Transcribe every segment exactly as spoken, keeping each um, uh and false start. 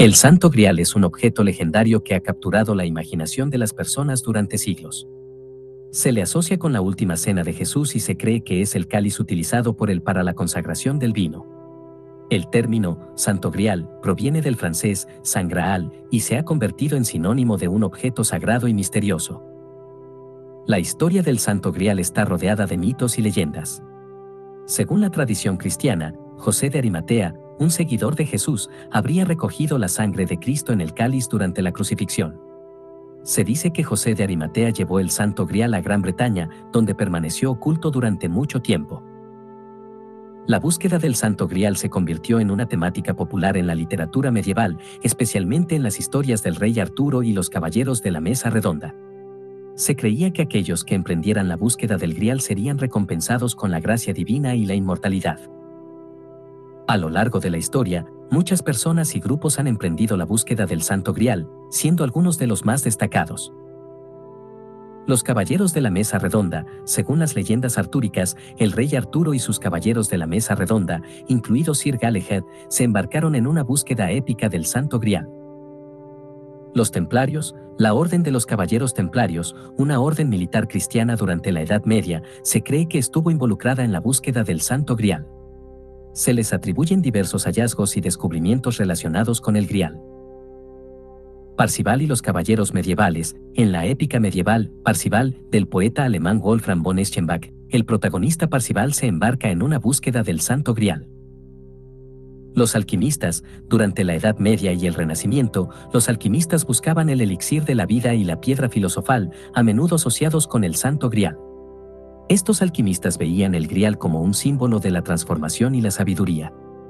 El Santo Grial es un objeto legendario que ha capturado la imaginación de las personas durante siglos. Se le asocia con la última cena de Jesús y se cree que es el cáliz utilizado por él para la consagración del vino. El término Santo Grial proviene del francés Saint Graal y se ha convertido en sinónimo de un objeto sagrado y misterioso. La historia del Santo Grial está rodeada de mitos y leyendas. Según la tradición cristiana, José de Arimatea, un seguidor de Jesús, habría recogido la sangre de Cristo en el cáliz durante la crucifixión. Se dice que José de Arimatea llevó el Santo Grial a Gran Bretaña, donde permaneció oculto durante mucho tiempo. La búsqueda del Santo Grial se convirtió en una temática popular en la literatura medieval, especialmente en las historias del rey Arturo y los caballeros de la Mesa Redonda. Se creía que aquellos que emprendieran la búsqueda del Grial serían recompensados con la gracia divina y la inmortalidad. A lo largo de la historia, muchas personas y grupos han emprendido la búsqueda del Santo Grial, siendo algunos de los más destacados. Los caballeros de la Mesa Redonda, según las leyendas artúricas, el rey Arturo y sus caballeros de la Mesa Redonda, incluido Sir Galahad, se embarcaron en una búsqueda épica del Santo Grial. Los templarios, la Orden de los Caballeros Templarios, una orden militar cristiana durante la Edad Media, se cree que estuvo involucrada en la búsqueda del Santo Grial. Se les atribuyen diversos hallazgos y descubrimientos relacionados con el Grial. Parzival y los caballeros medievales. En la épica medieval, Parzival, del poeta alemán Wolfram von Eschenbach, el protagonista Parzival se embarca en una búsqueda del Santo Grial. Los alquimistas. Durante la Edad Media y el Renacimiento, los alquimistas buscaban el elixir de la vida y la piedra filosofal, a menudo asociados con el Santo Grial. Estos alquimistas veían el Grial como un símbolo de la transformación y la sabiduría.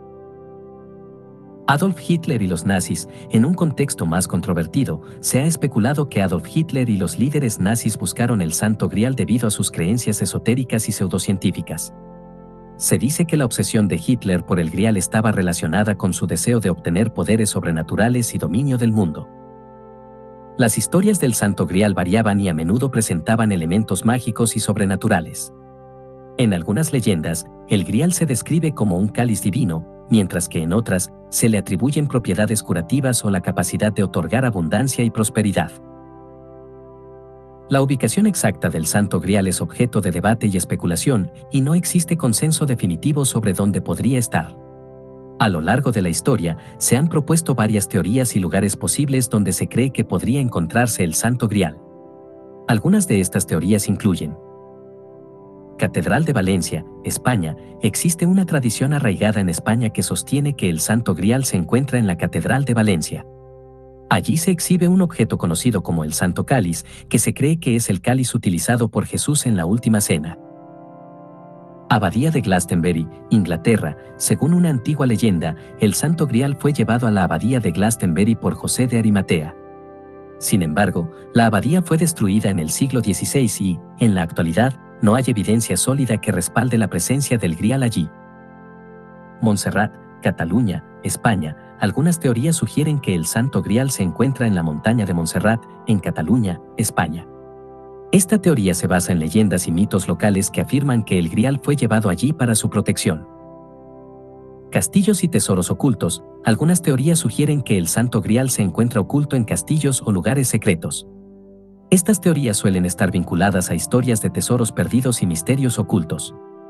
Adolf Hitler y los nazis. En un contexto más controvertido, se ha especulado que Adolf Hitler y los líderes nazis buscaron el Santo Grial debido a sus creencias esotéricas y pseudocientíficas. Se dice que la obsesión de Hitler por el Grial estaba relacionada con su deseo de obtener poderes sobrenaturales y dominio del mundo. Las historias del Santo Grial variaban y a menudo presentaban elementos mágicos y sobrenaturales. En algunas leyendas, el Grial se describe como un cáliz divino, mientras que en otras, se le atribuyen propiedades curativas o la capacidad de otorgar abundancia y prosperidad. La ubicación exacta del Santo Grial es objeto de debate y especulación, y no existe consenso definitivo sobre dónde podría estar. A lo largo de la historia, se han propuesto varias teorías y lugares posibles donde se cree que podría encontrarse el Santo Grial. Algunas de estas teorías incluyen: Catedral de Valencia, España. Existe una tradición arraigada en España que sostiene que el Santo Grial se encuentra en la Catedral de Valencia. Allí se exhibe un objeto conocido como el Santo Cáliz, que se cree que es el cáliz utilizado por Jesús en la Última Cena. Abadía de Glastonbury, Inglaterra. Según una antigua leyenda, el Santo Grial fue llevado a la Abadía de Glastonbury por José de Arimatea. Sin embargo, la abadía fue destruida en el siglo dieciséis y, en la actualidad, no hay evidencia sólida que respalde la presencia del Grial allí. Montserrat, Cataluña, España. Algunas teorías sugieren que el Santo Grial se encuentra en la montaña de Montserrat, en Cataluña, España. Esta teoría se basa en leyendas y mitos locales que afirman que el Grial fue llevado allí para su protección. Castillos y tesoros ocultos. Algunas teorías sugieren que el Santo Grial se encuentra oculto en castillos o lugares secretos. Estas teorías suelen estar vinculadas a historias de tesoros perdidos y misterios ocultos.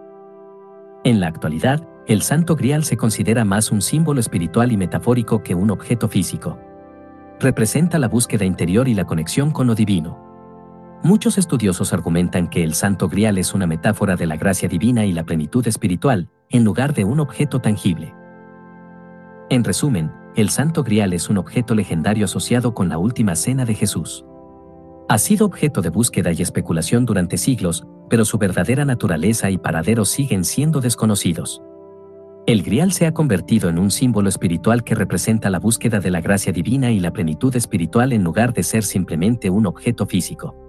En la actualidad, el Santo Grial se considera más un símbolo espiritual y metafórico que un objeto físico. Representa la búsqueda interior y la conexión con lo divino. Muchos estudiosos argumentan que el Santo Grial es una metáfora de la gracia divina y la plenitud espiritual, en lugar de un objeto tangible. En resumen, el Santo Grial es un objeto legendario asociado con la Última Cena de Jesús. Ha sido objeto de búsqueda y especulación durante siglos, pero su verdadera naturaleza y paradero siguen siendo desconocidos. El Grial se ha convertido en un símbolo espiritual que representa la búsqueda de la gracia divina y la plenitud espiritual en lugar de ser simplemente un objeto físico.